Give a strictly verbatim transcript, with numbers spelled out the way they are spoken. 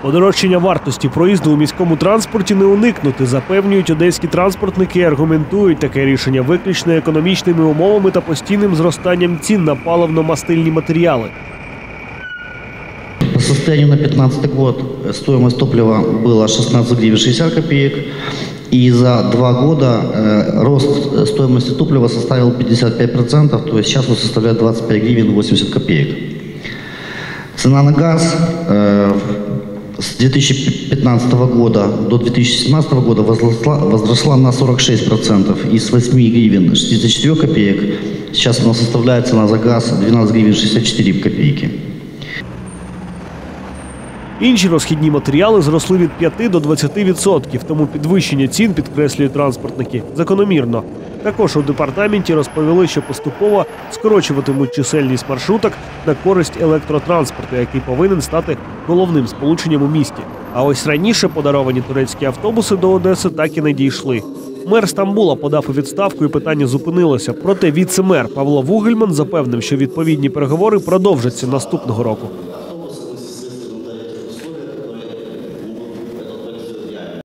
Подорожчання вартості проїзду у міському транспорті не уникнути, запевнюють одеські транспортники і аргументують таке рішення виключно економічними умовами та постійним зростанням цін на паливно-мастильні матеріали. По состоянию на две тысячи пятнадцатый год стоимость топлива была шестнадцать гривен шестьдесят копеек, и за два года э, рост стоимости топлива составил пятьдесят пять процентов, то есть сейчас он составляет двадцать пять гривен восемьдесят копеек. Цена на газ э, с две тысячи пятнадцатого года до две тысячи семнадцатого года возросла, возросла на сорок шесть процентов, и с восьми гривен шестидесяти четырёх копеек сейчас она составляет цена за газ двенадцать гривен шестьдесят четыре копейки. Інші розхідні матеріали зросли від п'яти до двадцяти відсотків, тому підвищення цін, підкреслюють транспортники, закономірно. Також у департаменті розповіли, що поступово скорочуватимуть чисельність маршруток на користь електротранспорту, який повинен стати головним сполученням у місті. А ось раніше подаровані турецькі автобуси до Одеси так і не дійшли. Мер Стамбула подав у відставку і питання зупинилося. Проте віце-мер Павло Вугельман запевнив, що відповідні переговори продовжаться наступного року.